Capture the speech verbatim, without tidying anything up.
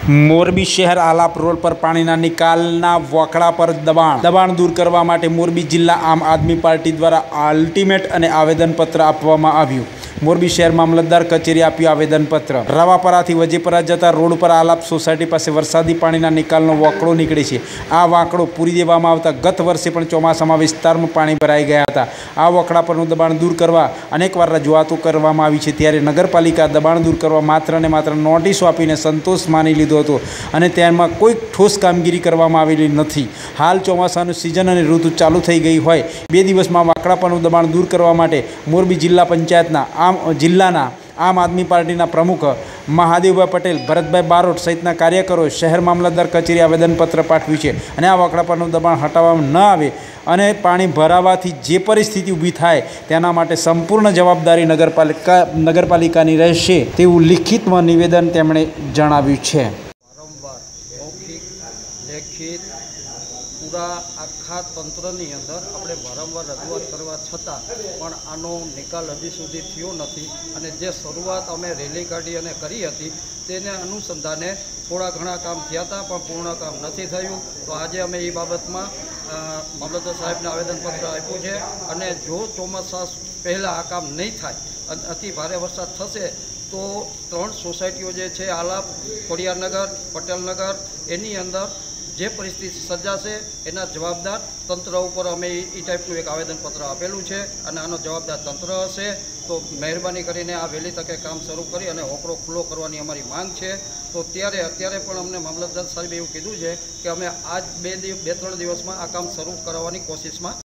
मोरबी शहर आलाप रोड पर पानीना निकालना वोकड़ा पर दबाण दबाण दूर करवा माटे मोरबी जिल्ला आम आदमी पार्टी द्वारा अल्टिमेट अने आवेदनपत्र आपवामां आव्युं। मोरबी शहर मामलतदार कचेरी आप्युं आवेदनपत्र। रवापराथी वजेपरा जता रोड पर आलाप सोसायटी पासे वरसादी पाણીના નિકાલનો વોકળો નીકળે છે। આ વાંકડો પૂરી દેવામાં આવતા ગત વર્ષે પણ ચોમાસામાં વિસ્તારમાં પાણી ભરાઈ ગયા હતા। આ વોકળા પરનું દબાણ દૂર કરવા અનેકવાર રજૂઆતો કરવામાં આવી છે, ત્યારે નગરપાલિકા દબાણ દૂર કરવા માત્ર ને માત્ર નોટિસો આપીને સંતોષ માની લીધો હતો અને તેમાં કોઈ ઠોસ કામગીરી કરવામાં આવેલી નથી। હાલ ચોમાસાનું સિઝન અને ઋતુ ચાલુ થઈ ગઈ હોય બે દિવસમાં વાંકડા પરનું દબાણ દૂર કરવા માટે મોરબી જિલ્લા પંચાયતના આમ જિલ્લાના आम आदमी पार्टी प्रमुख महादेवभाई पटेल, भरतभाई बारोट सहित कार्यकरो शहर मामलतदार कचेरी आवेदनपत्र पाठव्युं छे अने आ वोकड़ा परनुं दबाण हटाववामां न आवे अने पाणी भरावाथी जे परिस्थिति ऊभी थाय तेना माटे संपूर्ण जवाबदारी नगरपालिका नगरपालिकानी रहेशे तेवुं लिखितमां निवेदन तेमणे जणाव्युं छे। वारंवार मौखिक लेखित पूरा आखा तंत्रनी अंदर अपने वारंवार रजूआत करवा छतां पण आनो निकाल हजी सुधी थयो नथी अने जे शरूआत अमे रेली काढी अने करी हती तेने अनुसंधाने थोड़ा घणा काम थया हता पण पूर्ण काम नथी थयुं। तो आजे अमे ए बाबतमां मामलतदार साहेबने आवेदनपत्र आप्युं छे अने जो ચોમાસા पहला आ काम नहीं थाय अने अति भारे वरसाद थशे तो त्रण सोसायटीओ जे छे आलाप, खोडियारनगर, पटेलनगर एनी अंदर जे परिस्थिति सर्जाशे एना जवाबदार तंत्र पर अमे ई टाइपनुं एक आवेदनपत्र आपेलुं छे अने आनो जवाबदार तंत्र हशे। तो मेहरबानी करीने आ वहेली तके काम शरू करी अने होकरो खुल्लो करवानी अमारी मांग छे। तो त्यारे अत्यारे पण अमने मामलतदार साहेबे एवुं कीधुं छे के अमे आज बे दिवस बे त्रण दिवसमां आ काम शरू कराववानी कोशिशमां